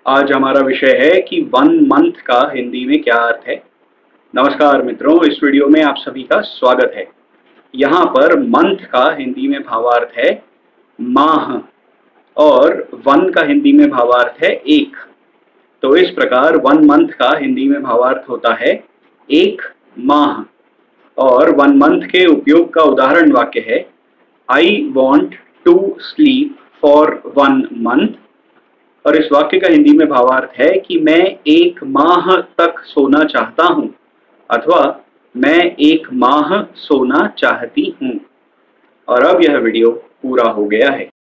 आज हमारा विषय है कि 1 मंथ का हिंदी में क्या अर्थ है। नमस्कार मित्रों, इस वीडियो में आप सभी का स्वागत है। यहाँ पर मंथ का हिंदी में भावार्थ है माह और वन का हिंदी में भावार्थ है एक। तो इस प्रकार 1 मंथ का हिंदी में भावार्थ होता है एक माह। और 1 मंथ के उपयोग का उदाहरण वाक्य है I want to sleep for 1 month. और इस वाक्य का हिंदी में भावार्थ है कि मैं 1 माह तक सोना चाहता हूं अथवा मैं 1 माह सोना चाहती हूं। और अब यह वीडियो पूरा हो गया है।